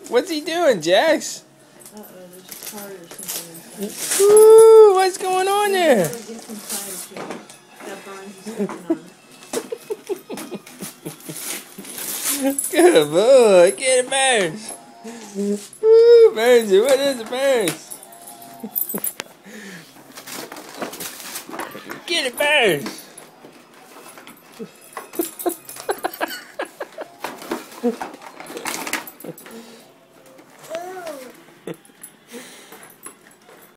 What's he doing, Jax? Uh-oh, there's a card or something inside. Ooh, what's going on there? Get inside again. That Barnes is stepping on. Good boy. Get it, Burns. Woo, Burns, what is it, Burns? Get it, Burns.